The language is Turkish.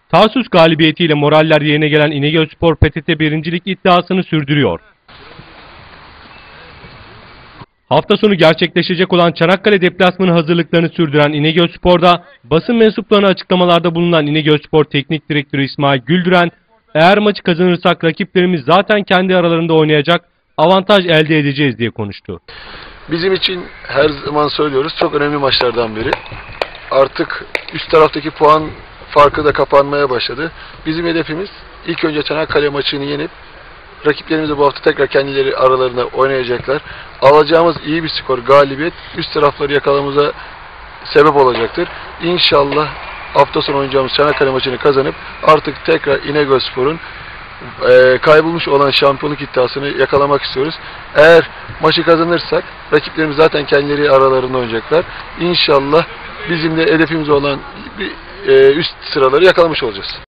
Tarsus galibiyetiyle moraller yerine gelen İnegölspor PTT 1. Lig iddiasını sürdürüyor. Hafta sonu gerçekleşecek olan Çanakkale deplasmanı hazırlıklarını sürdüren İnegölspor'da basın mensuplarına açıklamalarda bulunan İnegölspor Teknik Direktörü İsmail Güldüren, eğer maçı kazanırsak rakiplerimiz zaten kendi aralarında oynayacak, avantaj elde edeceğiz diye konuştu. Bizim için her zaman söylüyoruz, çok önemli maçlardan biri. Artık üst taraftaki puan farkı da kapanmaya başladı. Bizim hedefimiz ilk önce Çanakkale maçını yenip rakiplerimiz de bu hafta tekrar kendileri aralarında oynayacaklar. Alacağımız iyi bir skor, galibiyet üst tarafları yakalamamıza sebep olacaktır. İnşallah hafta sonu oynayacağımız Çanakkale maçını kazanıp artık tekrar İnegölspor'un kaybolmuş olan şampiyonluk iddiasını yakalamak istiyoruz. Eğer maçı kazanırsak rakiplerimiz zaten kendileri aralarında oynayacaklar. İnşallah bizim de hedefimiz olan üst sıraları yakalamış olacağız.